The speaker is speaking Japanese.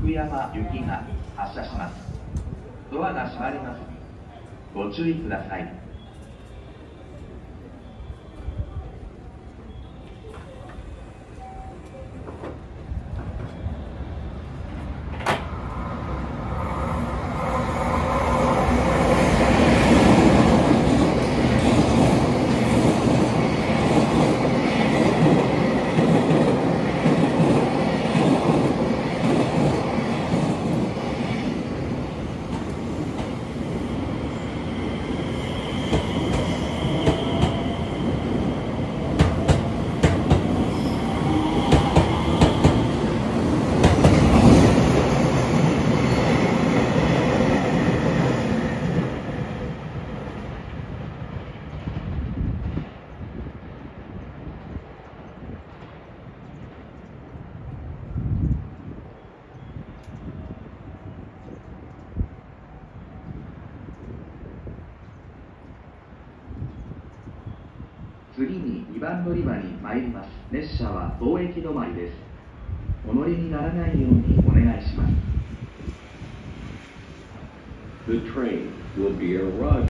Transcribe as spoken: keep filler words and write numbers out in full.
福山行きが発車します。ドアが閉まります。ご注意ください。次ににばん乗り場に参ります。列車は当駅止まりです。お乗りにならないようにお願いします。 The train will be arriving.